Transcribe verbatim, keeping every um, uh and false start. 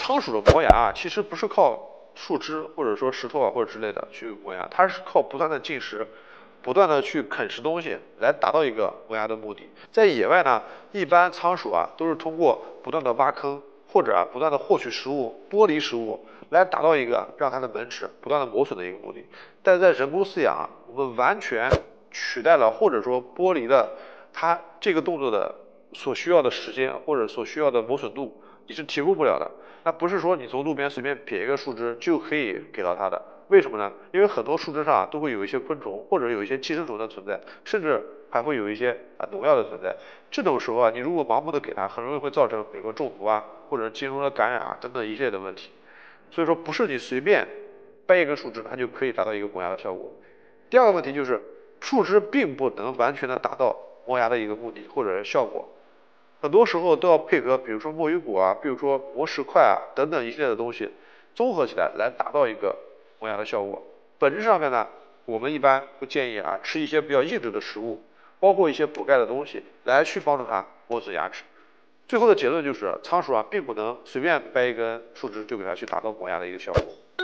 仓鼠的磨牙啊，其实不是靠树枝或者说石头啊或者之类的去磨牙，它是靠不断的进食，不断的去啃食东西来达到一个磨牙的目的。在野外呢，一般仓鼠啊都是通过不断的挖坑或者啊不断的获取食物、剥离食物来达到一个让它的门齿不断的磨损的一个目的。但是在人工饲养啊，我们完全取代了或者说剥离了它这个动作的所需要的时间或者所需要的磨损度，你是提供不了的。那不是说你从路边随便撇一个树枝就可以给到它的，为什么呢？因为很多树枝上啊都会有一些昆虫或者有一些寄生虫的存在，甚至还会有一些啊农药的存在。这种时候啊，你如果盲目的给它，很容易会造成比如说中毒啊，或者金融的感染啊等等一系列的问题。所以说不是你随便掰一根树枝它就可以达到一个磨牙的效果。第二个问题就是树枝并不能完全的达到磨牙的一个目的或者是效果。很多时候都要配合，比如说墨鱼果啊，比如说磨石块啊等等一系列的东西，综合起来来达到一个磨牙的效果。本质上面呢，我们一般会建议啊吃一些比较硬质的食物，包括一些补钙的东西，来去帮助它磨损牙齿。最后的结论就是，仓鼠啊并不能随便掰一根树枝就给它去达到磨牙的一个效果。